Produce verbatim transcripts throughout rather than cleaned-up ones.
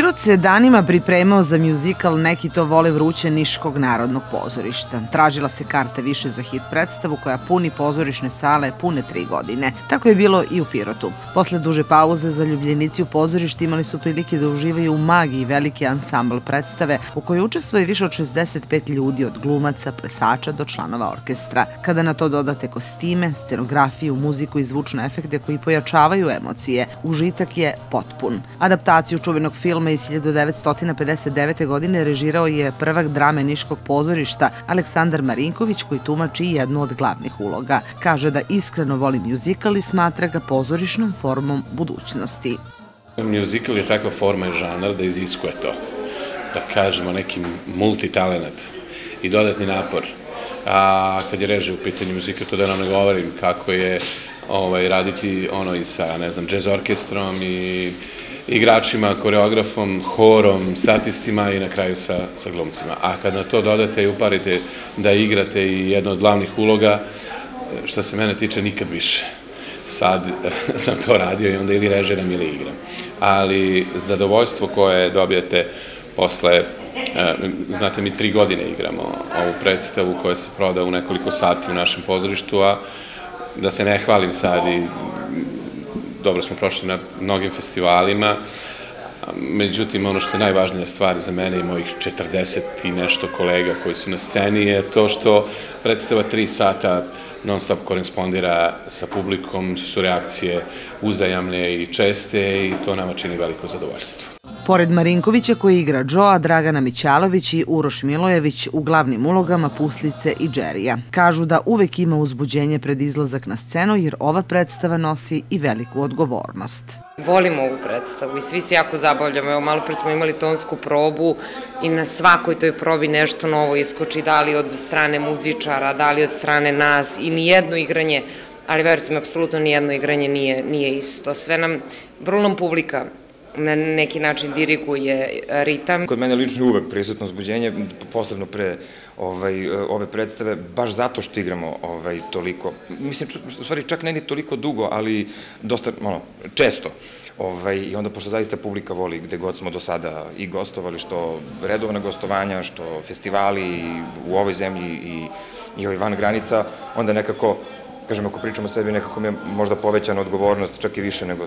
Pirot se danima pripremao za mjuzikal Neki to vole vruće Niškog narodnog pozorišta. Tražila se karta više za hit predstavu koja puni pozorišne sale pune tri godine. Tako je bilo i u Pirotu. Posle duže pauze, zaljubljenici u pozorišti imali su prilike da uživaju u magiji velike ansambl predstave u kojoj učestvuje više od šezdeset pet ljudi, od glumaca, plesača do članova orkestra. Kada na to dodate kostime, scenografiju, muziku i zvučne efekte koji pojačavaju emocije, užitak je potpun. Adaptaciju čuvenog filma iz hiljadu devetsto pedeset devete. godine režirao je prvak drame Niškog pozorišta Aleksandar Marinković, koji tumači jednu od glavnih uloga. Kaže da iskreno voli mjuzikal i smatra ga pozorišnom formom budućnosti. Mjuzikal je takva forma i žanar da iziskuje to, da kažemo neki multitalenat i dodatni napor. A kad je režija u pitanju mjuzikla, to da nam ne govorim kako je raditi ono i sa, ne znam, džez orkestrom i igračima, koreografom, horom, statistima i na kraju sa glumcima. A kad na to dodate i uparite da igrate i jedna od glavnih uloga, što se mene tiče, nikad više. Sad sam to radio i onda ili režiram ili igram. Ali zadovoljstvo koje dobijete posle, znate, mi tri godine igramo ovu predstavu koja se proda u nekoliko sati u našem pozorištu, a da se ne hvalim sad i dobro smo prošli na mnogim festivalima, međutim ono što je najvažnija stvar za mene i mojih četrdeset i nešto kolega koji su na sceni je to što predstava tri sata non stop korespondira sa publikom, su reakcije uzajamne i česte i to nama čini veliko zadovoljstvo. Pored Marinkovića koji igra Džoa, Dragana Mićalović i Uroš Milojević u glavnim ulogama Puslice i Džerija. Kažu da uvek ima uzbuđenje pred izlazak na scenu jer ova predstava nosi i veliku odgovornost. Volimo ovu predstavu i svi se jako zabavljamo. Evo, malo pre smo imali tonsku probu i na svakoj toj probi nešto novo iskoči, da li od strane muzičara, da li od strane nas, i nijedno igranje, ali verujte mi, apsolutno nijedno igranje nije isto. Sve nam, vrlo nam publika na neki način diriguje ritam. Kod mene lično je uvek prisutno uzbuđenje, posebno pre ove predstave, baš zato što igramo toliko, mislim, u stvari čak ne ni toliko dugo, ali dosta, ono, često. I onda, pošto zaista publika voli gde god smo do sada i gostovali, što redovna gostovanja, što festivali u ovoj zemlji i van granica, onda nekako, kažem, ako pričamo o sebi, nekako mi je možda povećana odgovornost, čak i više nego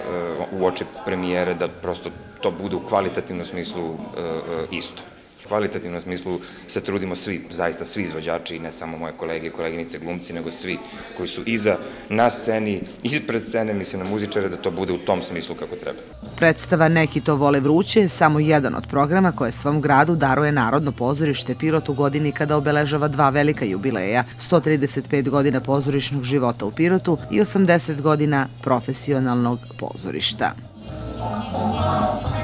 u oči premijere, da prosto to bude u kvalitativnom smislu isto. U kvalitativnom smislu se trudimo svi, zaista svi izvođači, ne samo moje kolege i koleginice glumci, nego svi koji su iza, na sceni, ispred scene, mislim na muzičare, da to bude u tom smislu kako treba. Predstava Neki to vole vruće je samo jedan od programa koje svom gradu daruje Narodno pozorište Pirot u godini kada obeležava dva velika jubileja, sto trideset pet godina pozorišnog života u Pirotu i osamdeset godina profesionalnog pozorišta.